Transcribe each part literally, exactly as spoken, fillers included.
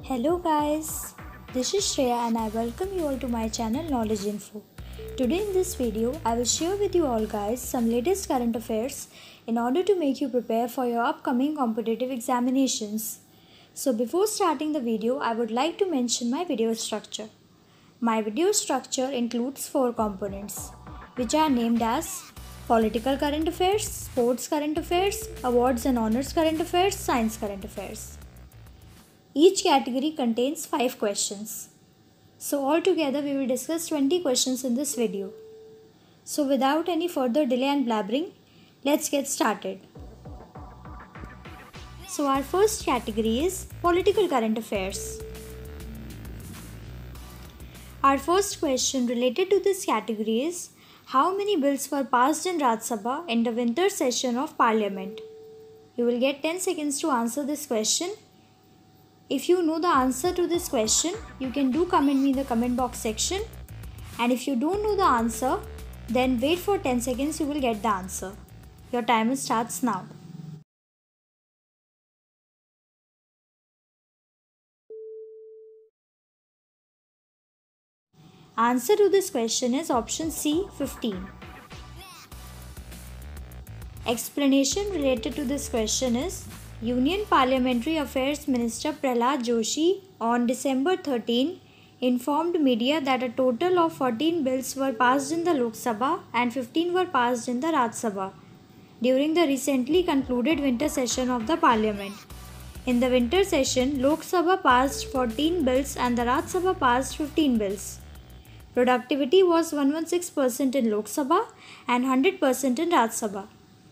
Hello guys, this is Shreya and I welcome you all to my channel Knowledge Info. Today in this video, I will share with you all guys some latest current affairs in order to make you prepare for your upcoming competitive examinations. So before starting the video, I would like to mention my video structure. My video structure includes four components, which are named as Political Current Affairs, Sports Current Affairs, Awards and Honors Current Affairs, Science Current Affairs. Each category contains five questions. So altogether we will discuss twenty questions in this video. So without any further delay and blabbering, let's get started. So our first category is Political Current Affairs. Our first question related to this category is, how many bills were passed in Rajya Sabha in the winter session of Parliament? You will get ten seconds to answer this question. If you know the answer to this question, you can do comment me in the comment box section. And if you don't know the answer, then wait for ten seconds, you will get the answer. Your timer starts now. Answer to this question is option C, fifteen. Explanation related to this question is, Union Parliamentary Affairs Minister Prahlad Joshi on December thirteenth informed media that a total of fourteen bills were passed in the Lok Sabha and fifteen were passed in the Rajya Sabha during the recently concluded winter session of the Parliament. In the winter session, Lok Sabha passed fourteen bills and the Rajya Sabha passed fifteen bills. Productivity was one hundred sixteen percent in Lok Sabha and one hundred percent in Rajya Sabha.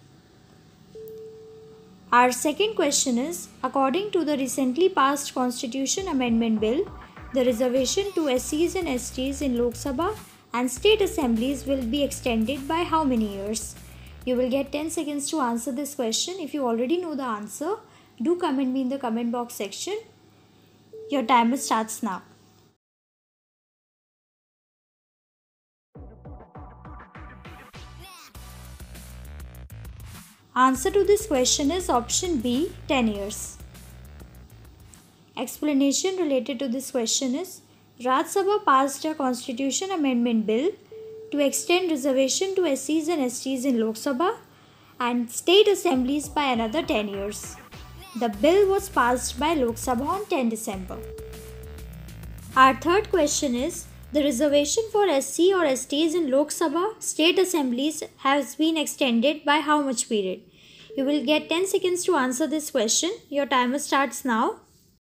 Our second question is, according to the recently passed Constitution Amendment Bill, the reservation to S Cs and S Ts in Lok Sabha and state assemblies will be extended by how many years? You will get ten seconds to answer this question. If you already know the answer, do comment me in the comment box section. Your timer starts now. Answer to this question is option B, ten years. Explanation related to this question is, Rajya Sabha passed a Constitution Amendment Bill to extend reservation to S Cs and S Ts in Lok Sabha and state assemblies by another ten years. The bill was passed by Lok Sabha on tenth December. Our third question is, the reservation for S C or S Ts in Lok Sabha state assemblies has been extended by how much period? You will get ten seconds to answer this question. Your timer starts now.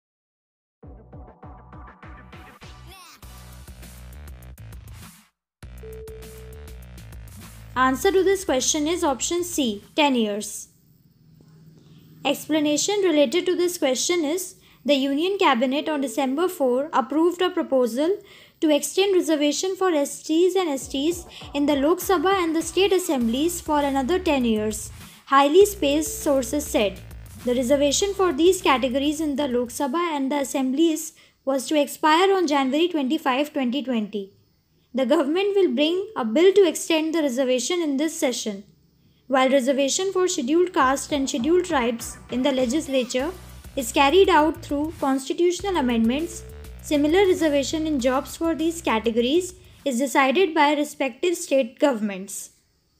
Answer to this question is option C, ten years. Explanation related to this question is, the Union Cabinet on December fourth approved a proposal to extend reservation for S Ts and S Ts in the Lok Sabha and the state assemblies for another ten years. Highly spaced sources said. The reservation for these categories in the Lok Sabha and the assemblies was to expire on January twenty-fifth, twenty twenty. The government will bring a bill to extend the reservation in this session. While reservation for scheduled caste and scheduled tribes in the legislature is carried out through constitutional amendments, similar reservation in jobs for these categories is decided by respective state governments.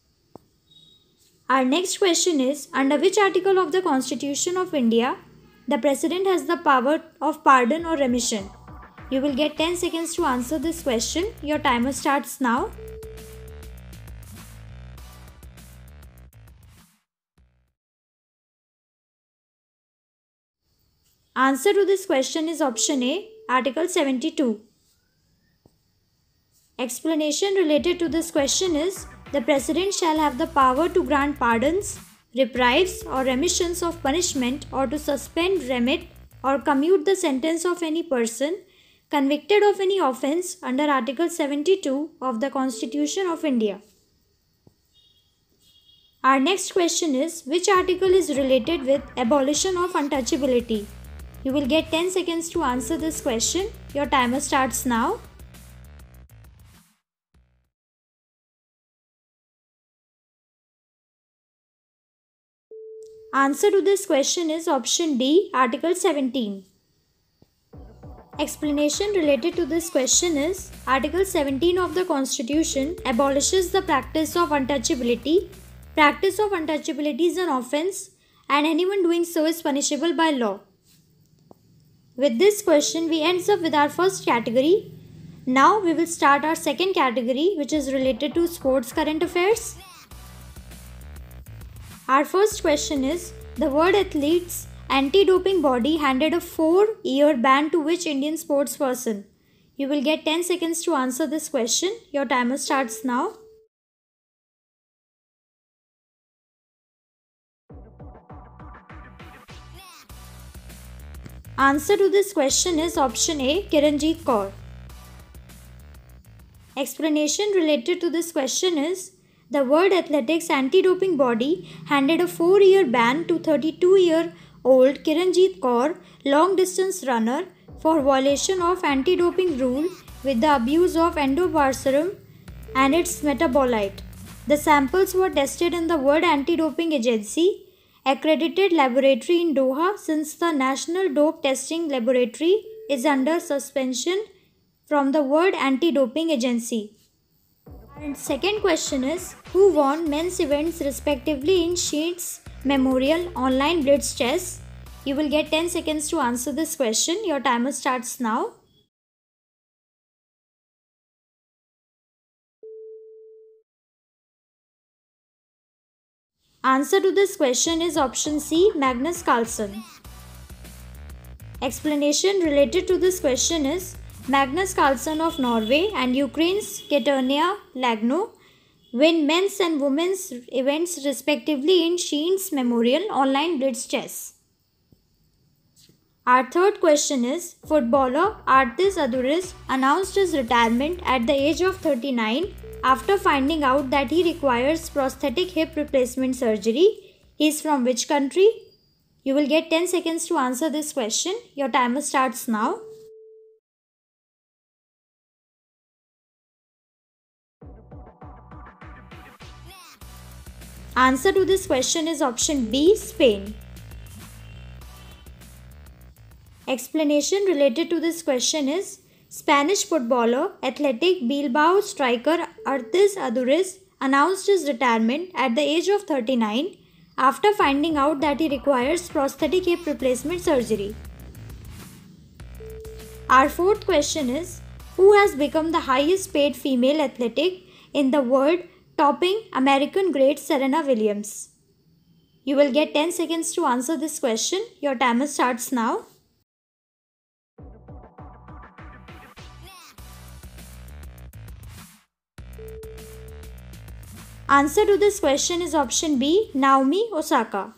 Our next question is, under which article of the Constitution of India the President has the power of pardon or remission? You will get ten seconds to answer this question. Your timer starts now. Answer to this question is option A, Article seventy-two. Explanation related to this question is, the President shall have the power to grant pardons, reprieves or remissions of punishment or to suspend, remit or commute the sentence of any person convicted of any offence under Article seventy-two of the Constitution of India. Our next question is, which article is related with abolition of untouchability? You will get ten seconds to answer this question. Your timer starts now. Answer to this question is option D, Article seventeen. Explanation related to this question is Article seventeen of the Constitution abolishes the practice of untouchability. Practice of untouchability is an offence and anyone doing so is punishable by law. With this question, we ends up with our first category. Now we will start our second category, which is related to sports current affairs. Our first question is, the World Athletes Anti-Doping Body handed a four-year ban to which Indian sports person? You will get ten seconds to answer this question. Your timer starts now. Answer to this question is option A, Kiranjeet Kaur. Explanation related to this question is, the World Athletics Anti-Doping Body handed a four-year ban to thirty-two-year-old Kiranjeet Kaur, long-distance runner, for violation of anti-doping rule with the abuse of endobarsarum and its metabolite. The samples were tested in the World Anti-Doping Agency accredited laboratory in Doha, since the National Dope Testing Laboratory is under suspension from the World Anti-Doping Agency. And second question is, who won men's events respectively in Sheets Memorial Online Blitz Chess? You will get ten seconds to answer this question. Your timer starts now. Answer to this question is option C, Magnus Carlsen. Explanation related to this question is, Magnus Carlsen of Norway and Ukraine's Katerina Lagno win men's and women's events respectively in Sheets Memorial Online Blitz Chess. Our third question is, footballer Artis Aduris announced his retirement at the age of thirty-nine after finding out that he requires prosthetic hip replacement surgery. He is from which country? You will get ten seconds to answer this question. Your timer starts now. Answer to this question is option B, Spain. Explanation related to this question is, Spanish footballer Athletic Bilbao striker Artis Aduris announced his retirement at the age of thirty-nine after finding out that he requires prosthetic hip replacement surgery. Our fourth question is, who has become the highest paid female athletic in the world, topping American great Serena Williams? You will get ten seconds to answer this question. Your timer starts now. Answer to this question is option B, Naomi Osaka.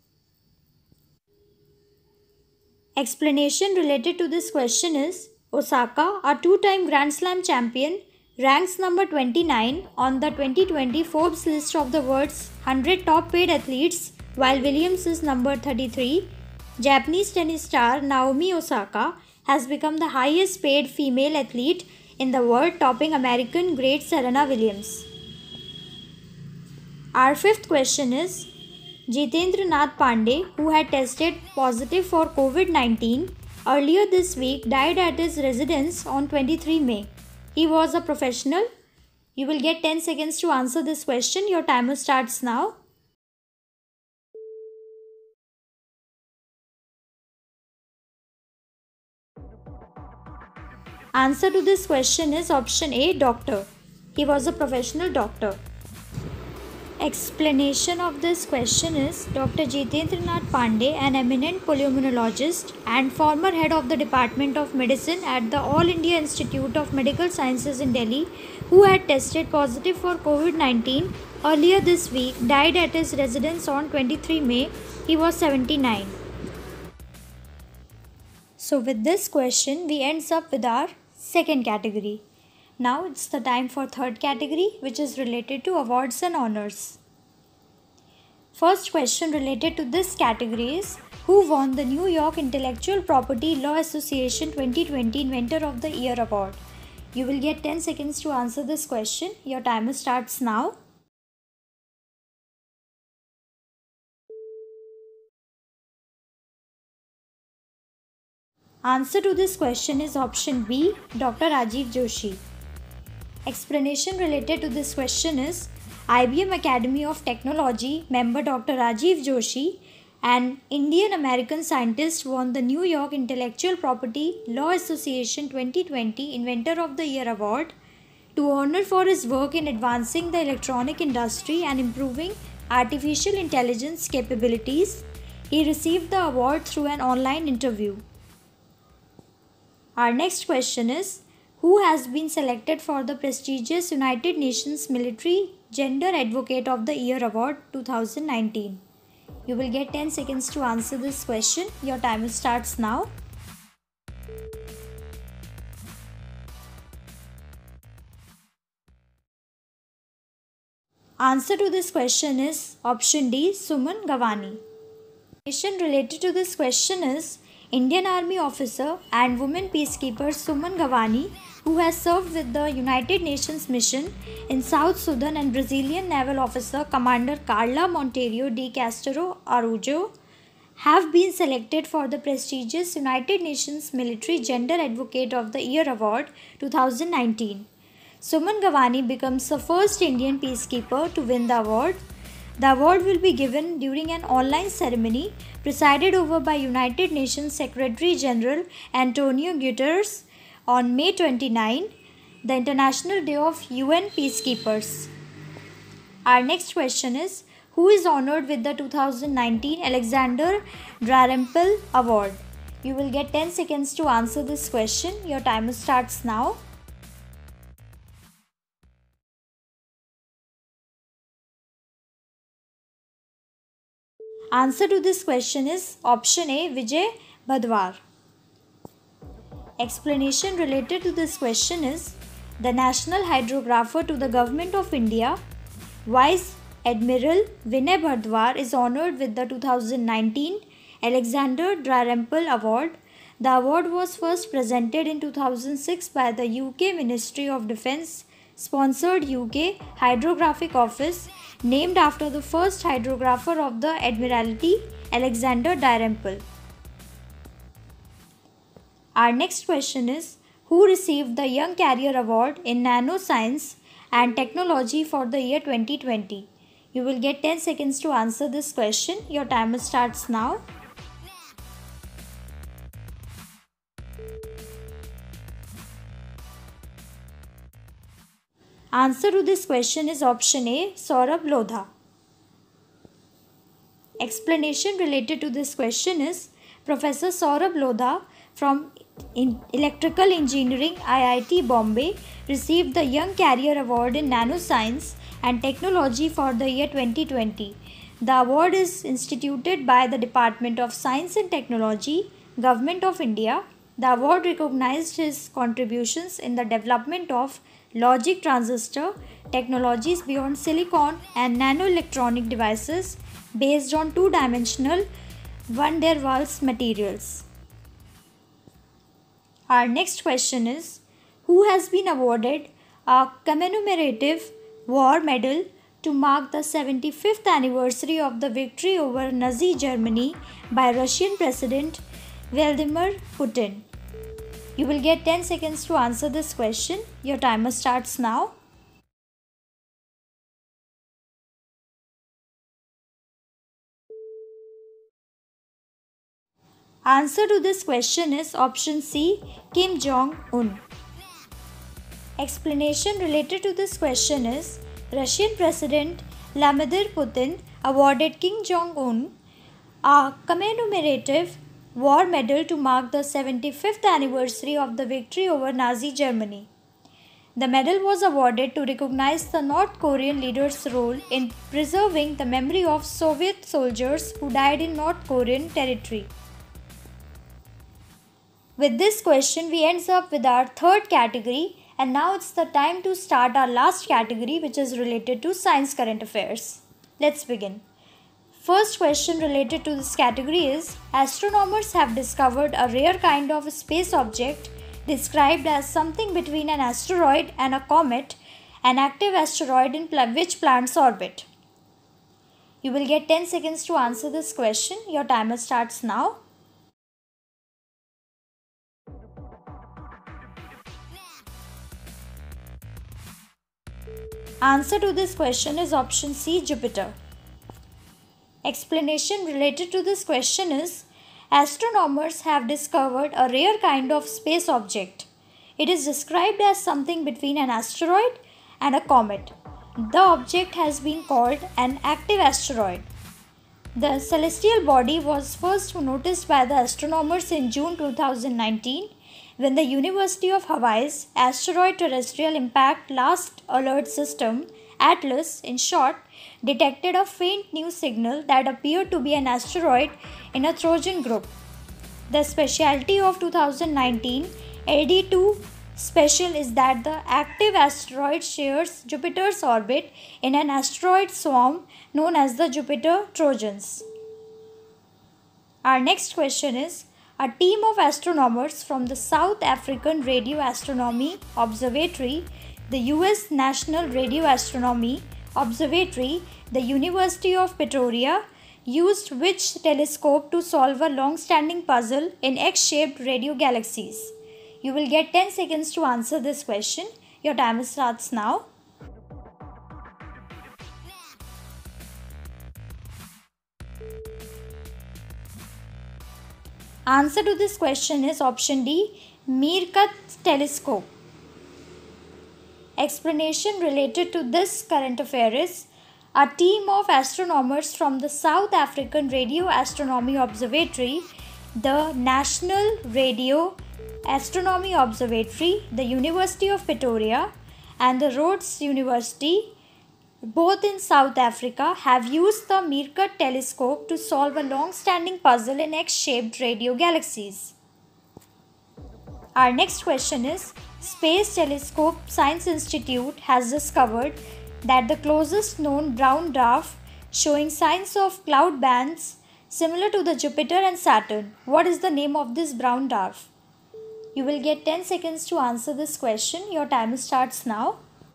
Explanation related to this question is, Osaka, a two-time Grand Slam champion, ranks number twenty-nine on the twenty twenty Forbes list of the world's one hundred top paid athletes, while Williams is number thirty-three. Japanese tennis star Naomi Osaka has become the highest paid female athlete in the world, topping American great Serena Williams. Our fifth question is, Jitendra Nath Pandey, who had tested positive for COVID nineteen earlier this week, died at his residence on twenty-third of May. He was a professional. You will get ten seconds to answer this question. Your timer starts now. Answer to this question is option A, doctor. He was a professional doctor. Explanation of this question is, Doctor Jitendra Nath Pandey, an eminent pulmonologist and former head of the Department of Medicine at the All India Institute of Medical Sciences in Delhi, who had tested positive for COVID nineteen earlier this week, died at his residence on twenty-third of May. He was seventy-nine. So with this question, we ends up with our second category. Now it's the time for third category, which is related to awards and honors. First question related to this category is, who won the New York Intellectual Property Law Association twenty twenty Inventor of the Year Award? You will get ten seconds to answer this question. Your timer starts now. Answer to this question is option B, Doctor Rajiv Joshi. Explanation related to this question is I B M Academy of Technology member Doctor Rajiv Joshi, an Indian American scientist, won the New York Intellectual Property Law Association twenty twenty Inventor of the Year Award to honor for his work in advancing the electronic industry and improving artificial intelligence capabilities. He received the award through an online interview. Our next question is who has been selected for the prestigious United Nations Military Gender Advocate of the Year Award twenty nineteen? You will get ten seconds to answer this question. Your timer starts now. Answer to this question is option D, Suman Gavani. Question related to this question is Indian Army officer and woman peacekeeper Suman Gavani, who has served with the United Nations mission in South Sudan, and Brazilian naval officer Commander Carla Monteiro de Castro Araújo, have been selected for the prestigious United Nations Military Gender Advocate of the Year Award twenty nineteen. Suman Gavani becomes the first Indian peacekeeper to win the award. The award will be given during an online ceremony presided over by United Nations Secretary General Antonio Guterres on May twenty-ninth, the International Day of U N Peacekeepers. Our next question is who is honored with the two thousand nineteen Alexander Dalrymple Award? You will get ten seconds to answer this question. Your timer starts now. Answer to this question is option A, Vijay Bhadwar. Explanation related to this question is the National Hydrographer to the Government of India, Vice Admiral Vinay Bhadwar, is honored with the two thousand nineteen Alexander Dalrymple Award. The award was first presented in two thousand six by the U K Ministry of Defence sponsored U K Hydrographic Office, named after the first hydrographer of the Admiralty, Alexander Dalrymple. Our next question is who received the Young Career Award in Nanoscience and Technology for the year twenty twenty? You will get ten seconds to answer this question. Your timer starts now. Answer to this question is option A, Saurabh Lodha. Explanation related to this question is Professor Saurabh Lodha from in Electrical Engineering I I T Bombay received the Young Career Award in Nanoscience and Technology for the year twenty twenty. The award is instituted by the Department of Science and Technology, Government of India. The award recognized his contributions in the development of logic transistor technologies beyond silicon and nanoelectronic devices based on two-dimensional van der Waals materials. Our next question is who has been awarded a commemorative war medal to mark the seventy-fifth anniversary of the victory over Nazi Germany by Russian President Vladimir Putin? You will get ten seconds to answer this question. Your timer starts now. Answer to this question is option C, Kim Jong-un. Explanation related to this question is Russian President Vladimir Putin awarded Kim Jong-un a commemorative war medal to mark the seventy-fifth anniversary of the victory over Nazi Germany. The medal was awarded to recognize the North Korean leader's role in preserving the memory of Soviet soldiers who died in North Korean territory. With this question, we ends up with our third category, and now it's the time to start our last category, which is related to science current affairs. Let's begin. First question related to this category is astronomers have discovered a rare kind of space object described as something between an asteroid and a comet, an active asteroid in pl- which planet's orbit. You will get ten seconds to answer this question. Your timer starts now. Answer to this question is option C, Jupiter. Explanation related to this question is, astronomers have discovered a rare kind of space object. It is described as something between an asteroid and a comet. The object has been called an active asteroid. The celestial body was first noticed by the astronomers in June two thousand nineteen when the University of Hawaii's Asteroid Terrestrial Impact Last Alert System, ATLAS in short, detected a faint new signal that appeared to be an asteroid in a Trojan group. The specialty of two thousand nineteen L D two special is that the active asteroid shares Jupiter's orbit in an asteroid swarm known as the Jupiter Trojans. Our next question is, a team of astronomers from the South African Radio Astronomy Observatory, the U S National Radio Astronomy Observatory, the University of Pretoria, used which telescope to solve a long-standing puzzle in X-shaped radio galaxies? You will get ten seconds to answer this question. Your timer starts now. Answer to this question is option D, Meerkat telescope. Explanation related to this current affair is, a team of astronomers from the South African Radio Astronomy Observatory, the National Radio Astronomy Observatory, the University of Pretoria, and the Rhodes University, both in South Africa, have used the Meerkat telescope to solve a long-standing puzzle in X-shaped radio galaxies. Our next question is, Space Telescope Science Institute has discovered that the closest known brown dwarf showing signs of cloud bands similar to the Jupiter and Saturn. What is the name of this brown dwarf? You will get ten seconds to answer this question. Your timer starts now.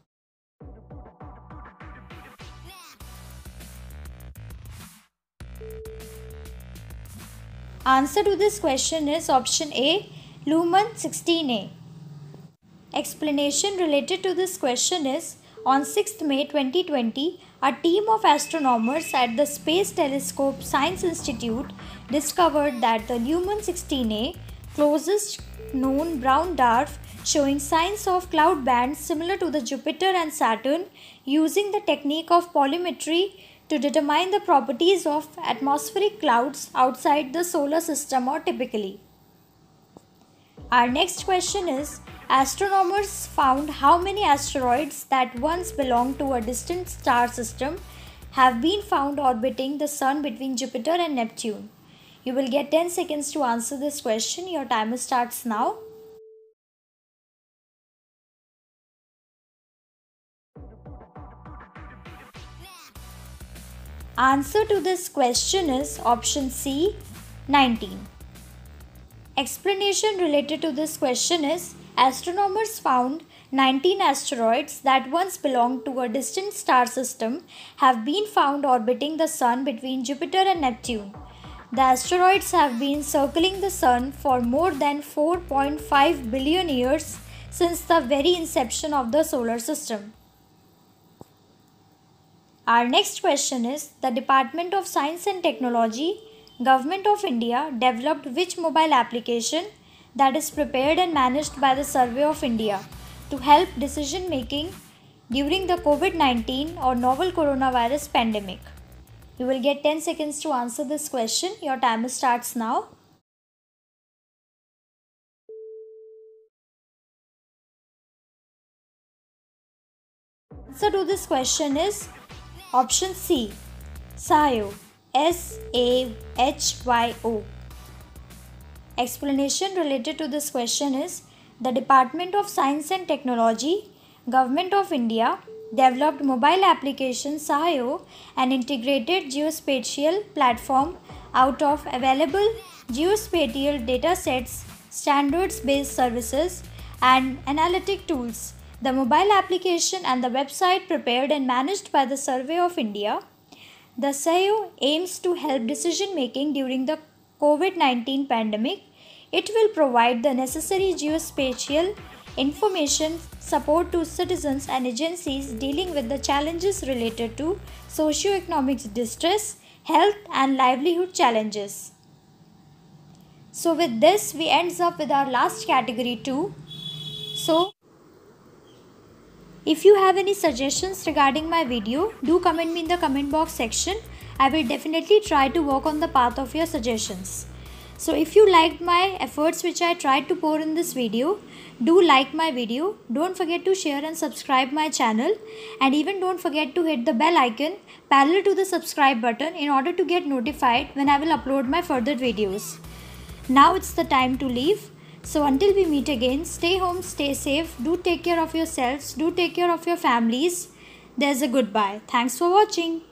Answer to this question is option A, Lumen sixteen A. Explanation related to this question is, on sixth May twenty twenty, a team of astronomers at the Space Telescope Science Institute discovered that the Lumen sixteen A, closest known brown dwarf showing signs of cloud bands similar to the Jupiter and Saturn, using the technique of polymetry to determine the properties of atmospheric clouds outside the solar system or typically. Our next question is, astronomers found how many asteroids that once belonged to a distant star system have been found orbiting the Sun between Jupiter and Neptune. You will get ten seconds to answer this question. Your timer starts now. Answer to this question is option C, nineteen. Explanation related to this question is, astronomers found nineteen asteroids that once belonged to a distant star system have been found orbiting the Sun between Jupiter and Neptune. The asteroids have been circling the Sun for more than four point five billion years since the very inception of the solar system. Our next question is, the Department of Science and Technology, Government of India, developed which mobile application that is prepared and managed by the Survey of India to help decision making during the COVID nineteen or novel coronavirus pandemic? You will get ten seconds to answer this question. Your timer starts now. Answer to this question is option C, SAHYO, S A H Y O. Explanation related to this question is, the Department of Science and Technology, Government of India, developed mobile application SAHYO, an integrated geospatial platform out of available geospatial datasets, standards-based services, and analytic tools. The mobile application and the website prepared and managed by the Survey of India. The SAHYO aims to help decision making during the COVID nineteen pandemic. It will provide the necessary geospatial information, support to citizens and agencies dealing with the challenges related to socio-economic distress, health and livelihood challenges. So with this we ends up with our last category too. So if you have any suggestions regarding my video, do comment me in the comment box section. I will definitely try to work on the path of your suggestions. So if you liked my efforts which I tried to pour in this video, do like my video. Don't forget to share and subscribe my channel, and even don't forget to hit the bell icon parallel to the subscribe button in order to get notified when I will upload my further videos. Now it's the time to leave. So until we meet again, stay home, stay safe, do take care of yourselves, do take care of your families. There's a goodbye. Thanks for watching.